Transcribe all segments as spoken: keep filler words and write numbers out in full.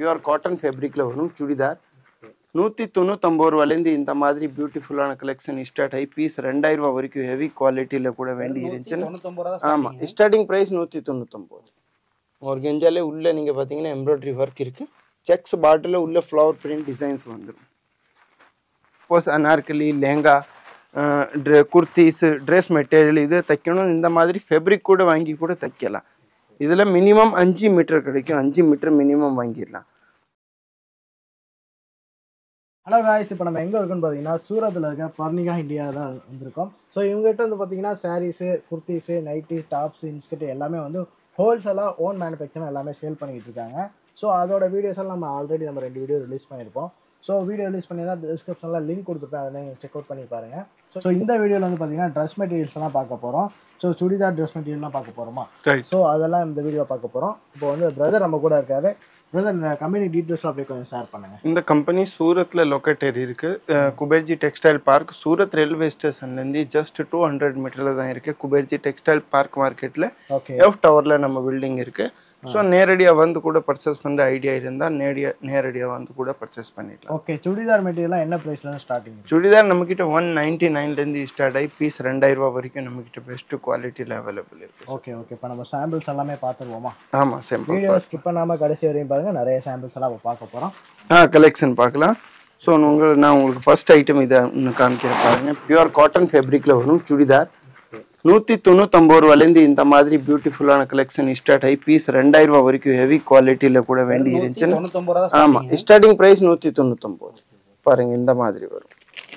Pure cotton ஃபேப்ரிக்கில் வரும் சுடிதார் நூற்றி தொண்ணூத்தொம்பது ரூபாலேருந்து இந்த மாதிரி பியூட்டிஃபுல்லான கலெக்ஷன் ஸ்டார்ட் ஆகி பீஸ் ரெண்டாயிரம் ரூபா வரைக்கும் ஹெவி குவாலிட்டியில் கூட வேண்டி இருந்துச்சுன்னு ஆமாம் ஸ்டார்டிங் ப்ரைஸ் நூற்றி தொண்ணூத்தொம்பது ஒரு கெஞ்சாலே உள்ளே நீங்கள் பார்த்தீங்கன்னா எம்ப்ராய்டரி ஒர்க் இருக்குது செக்ஸ் பாட்டில் உள்ள ஃப்ளவர் பிரிண்ட் டிசைன்ஸ் வந்துடும் suppose anarkali lehenga kurtis dress material இது தைக்கணும் இந்த மாதிரி ஃபேப்ரிக் கூட வாங்கி கூட தைக்கலாம் இதில் மினிமம் அஞ்சு மீட்டர் கிடைக்கும் அஞ்சு மீட்டர் மினிமம் வாங்கிடலாம் ஹலோ காய்ஸ் இப்போ நம்ம எங்கே இருக்கோன்னு பார்த்தீங்கன்னா சூரத்தில் இருக்க பர்னிகா இந்தியா தான் வந்திருக்கோம் ஸோ இவங்ககிட்ட வந்து பார்த்தீங்கன்னா சாரீஸு குர்த்திஸு நைட்டி டாப்ஸு இன்ஸ்கர்ட் எல்லாமே வந்து ஹோல்சேலாக ஓன் மேனுஃபேக்சர் எல்லாமே சேல் பண்ணிக்கிட்டு இருக்காங்க ஸோ அதோட வீடியோஸ் எல்லாம் நம்ம ஆல்ரெடி நம்ம ரெண்டு வீடியோ ரிலீஸ் பண்ணியிருப்போம் ஸோ வீடியோ ரிலீஸ் பண்ணி தான் டிஸ்கிரிப்ஷனில் லிங்க் கொடுத்துருப்பேன் அதை நீங்கள் செக் அவுட் பண்ணி பாருங்கள் ஸோ இந்த வீடியோவில் வந்து பார்த்தீங்கன்னா ட்ரெஸ் மெட்டீரியல்ஸ் எல்லாம் பார்க்க போகிறோம் ஸோ சுடிதார் ட்ரெஸ் மெட்டீரியல்லாம் பார்க்க போகிறோமா ஸோ அதெல்லாம் இந்த வீடியோ பார்க்க போகிறோம் இப்போ வந்து பிரதர் நம்ம கூட இருக்காரு பிரதர் இந்த கம்பெனி டீட்டெயில்ஸ் அப்படியே கொஞ்சம் ஷேர் பண்ணுங்கள் இந்த கம்பெனி சூரத்தில் லொக்கேட்டட் இருக்குது Kuberji textile park Surat railway ஸ்டேஷன்லேருந்து ஜஸ்ட் டூ ஹண்ட்ரட் மீட்டரில் தான் இருக்குது குபேர்ஜி டெக்ஸ்டைல் பார்க் மார்க்கெட்டில் ஓகே எஃப் டவரில் நம்ம பில்டிங் இருக்குது ஸோ நேரடியாக வந்து கூட பர்ச்சேஸ் பண்ணுற ஐடியா இருந்தால் நேரடியாக நேரடியாக வந்து கூட பர்ச்சேஸ் பண்ணிடலாம் ஓகே சுடிதார் மெட்டீரியல்லாம் என்ன ப்ரைஸ்லேருந்து ஸ்டார்டிங் சுடிதார் நம்மக்கிட்ட ஒன் நைன்ட்டி நைன்லேருந்து ஸ்டார்ட் ஆகி பீஸ் ரெண்டாயிரம் ரூபா வரைக்கும் நம்மக்கிட்ட பெஸ்ட்டு குவாலிட்டியில் அவைலபிள் இருக்குது ஓகே ஓகே இப்போ நம்ம சாம்பிள்ஸ் எல்லாமே பார்த்துருவோமா ஆமாம் சாம்பிள் வீடியோ ஸ்கிப் பண்ணாமல் கடைசி வரையும் பாருங்கள் நிறைய சாம்பிள்ஸ் எல்லாம் பார்க்க போகிறோம் ஆ கலெக்ஷன் பார்க்கலாம் ஸோ உங்கள் நான் உங்களுக்கு ஃபர்ஸ்ட் ஐட்டம் இதை ஒன்று காமிக்கிறேன் பாருங்கள் பியூர் காட்டன் ஃபேப்ரிக்கில் வரும் சுடிதார் நூற்றி தொண்ணூத்தொம்பது ரூபாலேருந்து இந்த மாதிரி பியூட்டிஃபுல்லான கலெக்ஷன் ஸ்டார்ட் ஆகி பீஸ் ரெண்டாயிரம் ரூபா வரைக்கும் ஹெவி குவாலிட்டியில் கூட வேண்டி இருந்துச்சுன்னு ஆமாம் ஸ்டார்டிங் ப்ரைஸ் நூற்றி தொண்ணூத்தொம்பது பாருங்கள் இந்த மாதிரி வரும்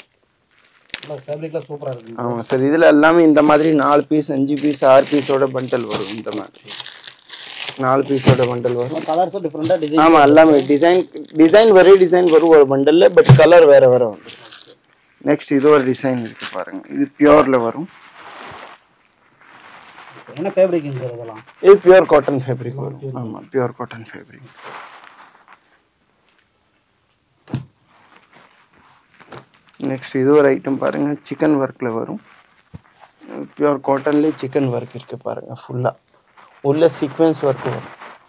ஆமாம் சார் இதில் எல்லாமே இந்த மாதிரி நாலு பீஸ் அஞ்சு பீஸ் ஆறு பீஸோட பண்டல் வரும் இந்த மாதிரி நாலு பீஸோட பண்டல் வரும் கலர்ஸ் டிஃப்ரெண்டாக டிசைன் ஆமாம் எல்லாமே டிசைன் டிசைன் வெரி டிசைன் வரும் ஒரு பண்டலில் பட் கலர் வேறு வேறு வரும் நெக்ஸ்ட் இது ஒரு டிசைன் இருக்குது பாருங்கள் இது பியூரில் வரும் என்ன ஃபேப்ரிக் இதெல்லாம் இது பியூர் காட்டன் ஃபேப்ரிக் வரும் ஆமாம் பியூர் காட்டன் ஃபேப்ரிக் நெக்ஸ்ட் இது ஒரு ஐட்டம் பாருங்கள் சிக்கன் ஒர்க்கில் வரும் பியூர் காட்டன்லேயே சிக்கன் ஒர்க் இருக்குது பாருங்கள் ஃபுல்லாக உள்ள சீக்வென்ஸ் ஒர்க் வரும்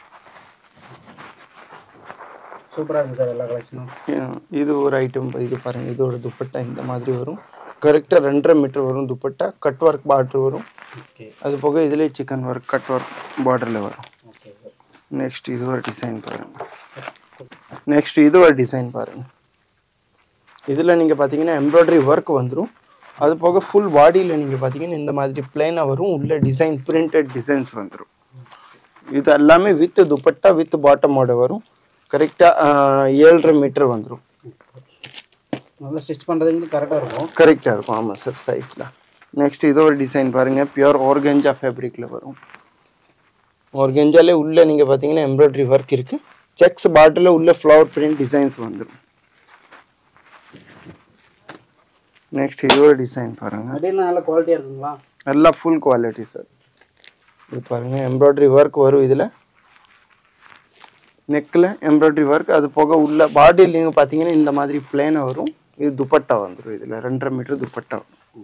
சூப்பராக இருக்குது சார் எல்லா கலெக்ஷனும் இது ஒரு ஐட்டம் இது பாருங்கள் இதோட துப்பட்டா இந்த மாதிரி வரும் கரெக்டாக ரெண்டரை மீட்டர் வரும் துப்பட்டா கட் ஒர்க் பார்டர் வரும் அது போக இதிலே சிக்கன் ஒர்க் கட் ஒர்க் பார்டரில் வரும் நெக்ஸ்ட் இது ஒரு டிசைன் பாருங்கள் நெக்ஸ்ட் இது ஒரு டிசைன் பாருங்கள் இதில் நீங்கள் பார்த்தீங்கன்னா எம்ப்ராய்டரி ஒர்க் வந்துடும் அது போக ஃபுல் பாடியில் நீங்கள் பார்த்தீங்கன்னா இந்த மாதிரி பிளைனாக வரும் உள்ள டிசைன் பிரிண்டட் டிசைன்ஸ் வந்துடும் இது எல்லாமே வித் துப்பட்டா வித் பாட்டமோட வரும் கரெக்டாக ஏழரை மீட்டர் வந்துடும் நல்லா ஸ்டிச் பண்ணுறதுக்கு கரெக்டாக இருக்கும் கரெக்டாக இருக்கும் ஆமாம் சார் சைஸில் நெக்ஸ்ட் இது ஒரு டிசைன் பாருங்கள் பியூர் ஆர்கெஞ்சா ஃபேப்ரிக்கில் வரும் ஆர்கெஞ்சாலே உள்ளே நீங்கள் பார்த்தீங்கன்னா எம்ப்ராய்டரி ஒர்க் இருக்குது செக்ஸ் பாட்டில் உள்ள ஃப்ளவர் பிரிண்ட் டிசைன்ஸ் வந்துடும் நெக்ஸ்ட் இது ஒரு டிசைன் பாருங்கள் நல்ல குவாலிட்டியாக இருக்குங்களா எல்லாம் ஃபுல் குவாலிட்டி சார் இது பாருங்கள் எம்ப்ராய்டரி ஒர்க் வரும் இதில் நெக்கில் எம்ப்ராய்டரி ஒர்க் அது போக உள்ள பாடியில் நீங்கள் பார்த்தீங்கன்னா இந்த மாதிரி பிளேனாக வரும் இது துப்பட்டா வந்துடும் இதில் ரெண்டரை மீட்டர் துப்பட்டா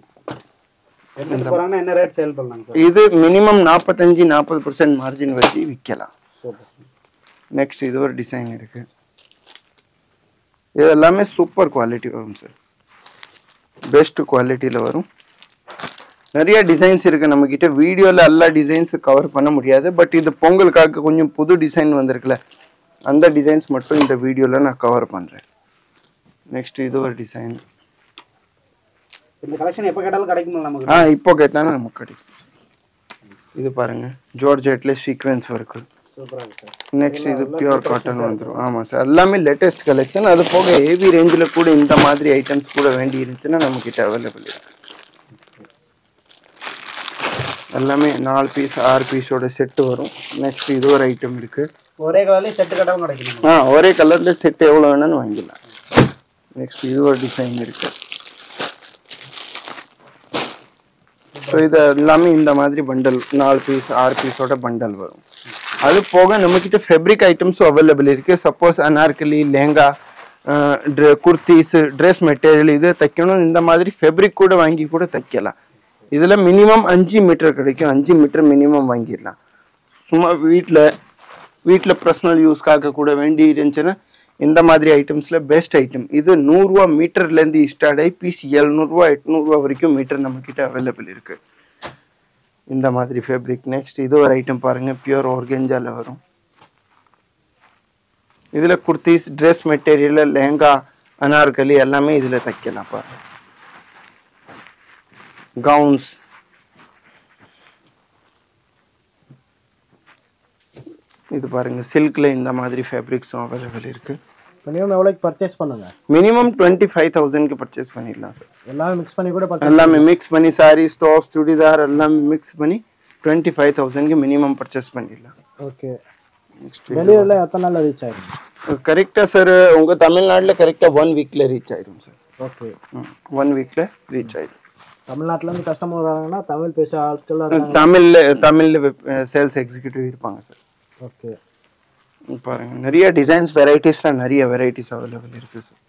என்ன ரேட் சேல் பண்ணலாம் இது மினிமம் நாற்பத்தஞ்சு நாற்பது பர்சன்ட் மார்ஜின் வச்சு விற்கலாம் நெக்ஸ்ட் இது ஒரு டிசைன் இருக்குது இது எல்லாமே சூப்பர் குவாலிட்டி வரும் சார் பெஸ்ட் குவாலிட்டியில் வரும் நிறைய டிசைன்ஸ் இருக்குது நம்மக்கிட்ட வீடியோவில் எல்லா டிசைன்ஸு கவர் பண்ண முடியாது பட் இது பொங்கலுக்காக கொஞ்சம் புது டிசைன் வந்திருக்குல்ல அந்த டிசைன்ஸ் மட்டும் இந்த வீடியோவில் நான் கவர் பண்ணுறேன் நெக்ஸ்ட் இது ஒரு டிசைன் இந்த கலெக்ஷன் எப்போ கேட்டாலும் கிடைக்குமா நமக்கு ஆ இப்போ கேட்டாலும் நமக்கு கிடைக்கும் இது பாருங்கள் ஜார்ஜெட்டில் சீக்வென்ஸ் ஒர்க்கு நெக்ஸ்ட் இது பியூர் காட்டன் வந்துடும் ஆமாம் சார் எல்லாமே லேட்டஸ்ட் கலெக்ஷன் அது போக ஹெவி ரேஞ்சில் கூட இந்த மாதிரி ஐட்டம்ஸ் கூட வேண்டி இருந்துச்சுன்னா நம்மக்கிட்ட அவைலபிள் இருக்குது எல்லாமே நாலு பீஸ் ஆறு பீஸோட செட்டு வரும் நெக்ஸ்ட் இது ஒரு ஐட்டம் இருக்குது ஒரே கலர்லேயே செட்டு கட்டாமல் கிடைக்கும் ஆ ஒரே கலரில் செட் எவ்வளோ வேணும்னு வாங்கிடலாம் நெக்ஸ்ட் இது ஒரு டிசைன் இருக்குது ஸோ இது எல்லாமே இந்த மாதிரி பண்டல் நாலு பீஸ் ஆறு பீஸோட பண்டல் வரும் அது போக நம்மக்கிட்ட ஃபேப்ரிக் ஐட்டம்ஸும் அவைலபிள் இருக்குது suppose anarkali lehenga kurtis dress material இது தைக்கணும் இந்த மாதிரி ஃபேப்ரிக் கூட வாங்கி கூட தைக்கலாம் இதில் மினிமம் அஞ்சு மீட்டர் கிடைக்கும் அஞ்சு மீட்டர் மினிமம் வாங்கிடலாம் சும்மா வீட்டில் வீட்டில் பர்சனல் யூஸ்க்காக கூட வேண்டி இருந்துச்சுன்னா இந்த மாதிரி ஐட்டம்ஸில் பெஸ்ட் ஐட்டம். இது நூறுரூவா மீட்டர்லேருந்து ஸ்டார்ட் ஆகி பீஸ் எழுநூறுவா எட்நூறுவா வரைக்கும் மீட்டர் நம்மக்கிட்ட அவைலபிள் இருக்குது. இந்த மாதிரி ஃபேப்ரிக். நெக்ஸ்ட் இது ஒரு ஐட்டம் பாருங்கள், பியூர் ஆர்கென்ஜாவில் வரும். இதில் குர்த்திஸ், ட்ரெஸ் மெட்டீரியல், லெஹங்கா, அனார்கலி எல்லாமே இதில் தைக்கலாம் பாருங்கள். கவுன்ஸ், இது பாருங்கள் சில்கில் இந்த மாதிரி ஃபேப்ரிக்ஸும் அவைலபிள் இருக்குது. மினிமம் எவ்வளோக்கு பர்ச்சேஸ் பண்ணுங்க? மினிமம் டுவெண்ட்டி ஃபைவ் தௌசண்ட்க்கு பர்ச்சேஸ் பண்ணிடலாம் சார். எல்லாமே மிக்ஸ் பண்ணி கூட எல்லாமே மிக்ஸ் பண்ணி சாரி, ஸ்டாப்ஸ், சுடிதார் எல்லாமே மிக்ஸ் பண்ணி டுவெண்ட்டி ஃபைவ் தௌசண்ட்க்கு மினிமம் பர்ச்சேஸ் பண்ணிடலாம். ஓகே. வெளியூரில் எத்தனை நாளில் ரீச் ஆகிடும்? கரெக்டாக சார் உங்கள் தமிழ்நாட்டில் கரெக்டாக ஒன் வீக்கில் ரீச் ஆயிடும் சார். ஓகே, ஒன் வீக்கில் ரீச் ஆயிடும். தமிழ்நாட்டிலேருந்து கஸ்டமர் வராங்கன்னா தமிழ் பேச ஆட்கள் தமிழில் தமிழில் சேல்ஸ் எக்ஸிக்யூட்டிவ் இருப்பாங்க சார். ஓகே. பாருங்க நிறைய டிசைன்ஸ் வெரைட்டிஸ்லாம் நிறைய வெரைட்டிஸ் அவைலபிள் இருக்குது சார்.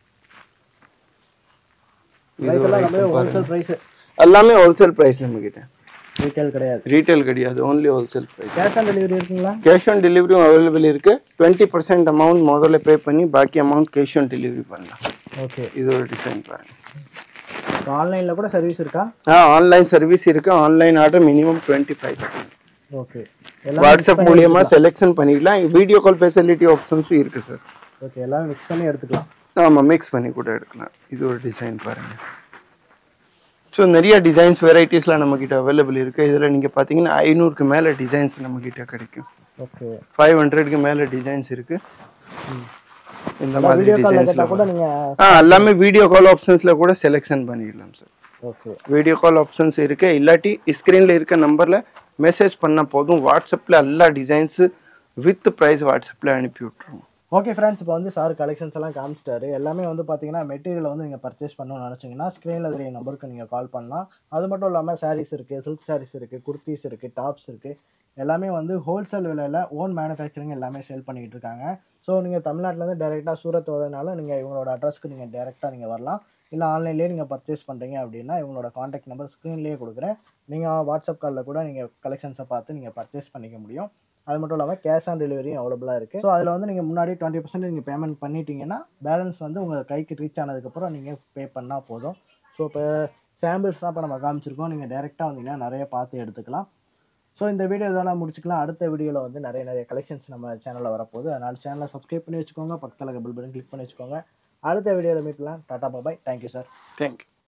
ஹோல்சேல் ப்ரைஸ் எல்லாமே ஹோல்சேல் ப்ரைஸ் நம்மக்கிட்ட. ரீட்டைல் கிடையாது? ரீட்டைல் கிடையாது, only wholesale price. Cash on delivery இருக்குங்களா? கேஷ் ஆன் டெலிவரியும் அவைலபிள் இருக்குது. டுவெண்ட்டி பர்சன்ட் அமௌண்ட் முதல்ல பே பண்ணி பாக்கி அமௌண்ட் கேஷ் ஆன் டெலிவரி பண்ணலாம். ஓகே. இது ஒரு டிசைன் பாருங்கள். ஆன்லைனில் கூட சர்வீஸ் இருக்கா? ஆ ஆன்லைன் சர்வீஸ் இருக்குது. Online order minimum twenty five thousand. Okay. WhatsApp மூலியமா செலெக்ஷன் பண்ணிக்கலாம். வீடியோ கால் ஃபெசிலிட்டி ஆப்ஷன்ஸும் இருக்குது சார். ஓகே, எல்லாம் மிக்ஸ் பண்ணி எடுத்துக்கலாம். ஆமாம், மிக்ஸ் பண்ணி கூட எடுக்கலாம். இது ஒரு டிசைன் பாருங்கள். ஸோ நிறைய டிசைன்ஸ் வெரைட்டிஸ்லாம் நம்மக்கிட்ட அவைலபிள் இருக்குது. இதில் நீங்கள் பார்த்தீங்கன்னா ஐநூறுக்கு மேலே டிசைன்ஸ் நம்மக்கிட்ட கிடைக்கும். ஓகே. ஃபைவ் ஹண்ட்ரட்க்கு மேலே டிசைன்ஸ் இருக்குது. இந்த மாதிரி டிசைன்ஸில் கூட நீங்கள் ஆ எல்லாமே வீடியோ கால் ஆப்ஷன்ஸில் கூட செலெக்ஷன் பண்ணிடலாம் sir. Okay. Video call options இருக்குது. இல்லாட்டி ஸ்க்ரீனில் இருக்க நம்பரில் மெசேஜ் பண்ணால் போதும். வாட்ஸ்அப்பில் எல்லா டிசைன்ஸு வித் ப்ரைஸ் வாட்ஸ்அப்பில் அனுப்பி விட்ருவோம். ஓகே ஃப்ரெண்ட்ஸ், இப்போ வந்து சார் கலெக்ஷன்ஸ் எல்லாம் காமிச்சிட்டாரு. எல்லாமே வந்து பார்த்தீங்கன்னா மெட்டீரியல் வந்து நீங்கள் பர்ச்சேஸ் பண்ணணும்னு நினச்சிங்கன்னா ஸ்க்ரீனில் தெரிய நம்பருக்கு நீங்கள் கால் பண்ணலாம். அது மட்டும் இல்லாமல் சாரீஸ் இருக்குது, சில்க் சாரீஸ் இருக்குது, குர்த்திஸ் இருக்குது, டாப்ஸ் இருக்குது. எல்லாமே வந்து ஹோல்சேல் விலையில் ஓன் மேனுஃபேக்சரிங் எல்லாமே சேல் பண்ணிக்கிட்டு இருக்காங்க. ஸோ நீங்கள் தமிழ்நாட்டிலேருந்து டேரெக்டாக சூரத் வரதுனால நீங்கள் இவங்களோட அட்ரஸ்க்கு நீங்கள் டேரெக்டாக நீங்கள் வரலாம். இல்லை ஆன்லைன்லேயே நீங்கள் பர்ச்சேஸ் பண்ணுறீங்க அப்படின்னா இவங்களோட காண்டாக்ட் நம்பர் ஸ்க்ரீன்லேயே கொடுக்குறேன். நீங்கள் வாட்ஸ்அப் காலில் கூட நீங்கள் கலெக்ஷன்ஸை பார்த்து நீங்கள் பர்ச்சேஸ் பண்ணிக்க முடியும். அது மட்டும் இல்லாமல் கேஷ் ஆன் டெலிவரியும் அவைலபிளாக இருக்குது. ஸோ அதில் வந்து நீங்கள் முன்னாடி டுவெண்ட்டி பர்சன்ட் நீங்கள் பேமெண்ட் பண்ணிட்டீங்கன்னா பேலன்ஸ் வந்து உங்கள் கைக்கு ரீச் ஆனதுக்கப்புறம் நீங்கள் பே பண்ணால் போதும். ஸோ இப்போ சாம்பிள்ஸ் தான் இப்போ நம்ம காமிச்சிருக்கோம். நீங்கள் டேரெக்டாக வந்தீங்கன்னா நிறைய பார்த்து எடுத்துக்கலாம். ஸோ இந்த வீடியோ இதெல்லாம் முடிச்சுக்கலாம். அடுத்த வீடியோவில் வந்து நிறைய நிறைய கலெக்ஷன்ஸ் நம்ம சேனலில் வரப்போகுது. அதனால் சேனலை சப்ஸ்கிரைப் பண்ணி வச்சுக்கோங்க. பக்கத்தில் பெல் பட்டன் கிளிக் பண்ணி வச்சுக்கோங்க. அடுத்த வீடியோவில் மீட் பண்ணலாம். Tata bye. Thank you sir. Thank you.